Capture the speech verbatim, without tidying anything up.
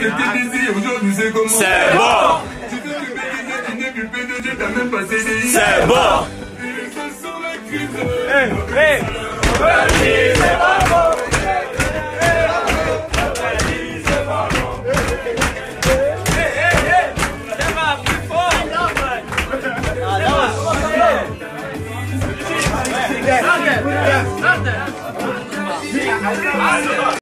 que t'es désir, aujourd'hui c'est comment? C'est bon. Tu veux que P D G, tu n'es plus P D G, t'as même pas C D I. C'est bon. Et ce sont les crises. Hey, hey. C'est pas bon. Not that. Not that.